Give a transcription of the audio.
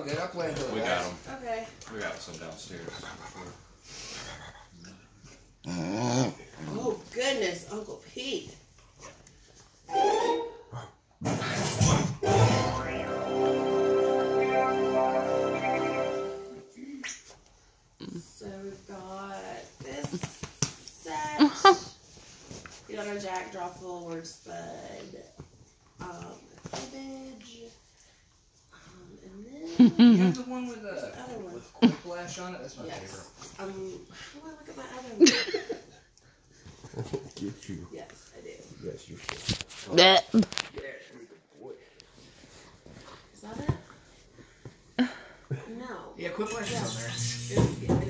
all good. I planned it. We got them. Okay. We got some downstairs. Oh, goodness, Uncle Pete. So we've got this set. You got our Jack Draw Full Word Spud image. And then You have the one with the other one. with quick flash on it? That's my Yes. favorite. How do I look at my other one? Get you. Yes, I do. Yes, you should. Yeah. Is that it? No. Yeah, quick flash is on there. Yeah.